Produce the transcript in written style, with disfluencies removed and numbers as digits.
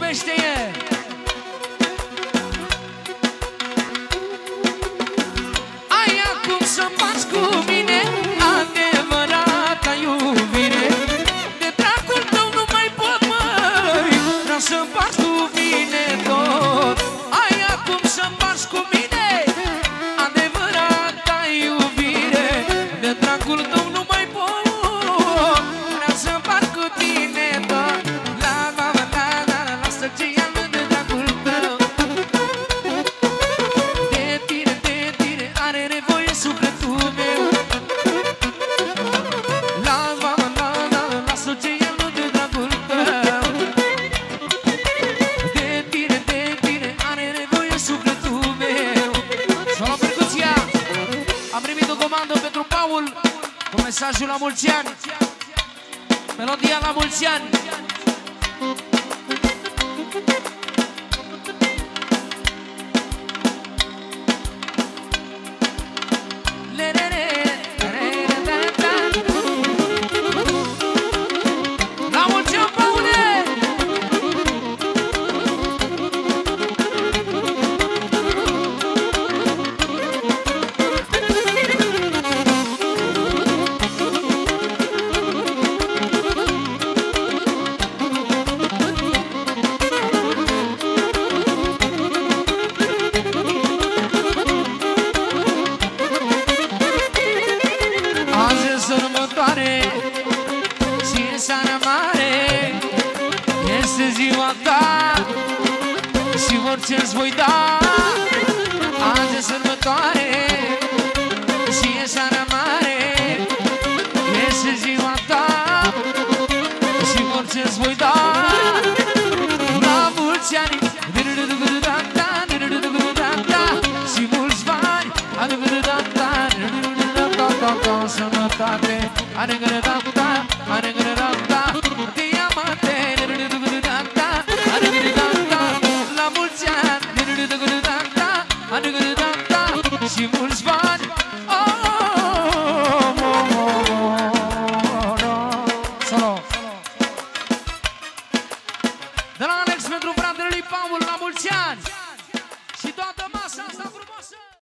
iubește-e. Ai acum să faci cu mine adevărata iubire. De dragul tău nu mai pot, măi, vreau să faci cu mine tot. Ai acum să faci cu mine adevărata iubire. De dragul tău nu mai pot, vreau să faci cu tine tot. La la la la la la, lasă ce ia de dragul tău. De tine are nevoie sufletul meu. La la la la la, lasă ce ia de dragul tău. De tine are nevoie sufletul meu. Și-o la percuția. Am primit o comandă pentru Paul cu mesajul la mulți ani. Melodia la mulți ani. La mulți ani, Paule! Azi e sărbătoare și e seara mare. Este ziua ta și orice-ți voi da. Azi e sărbătoare și e seara mare. Este ziua ta și orice-ți voi da. La mulți ani și mulți bani. Sănătate, are grădată.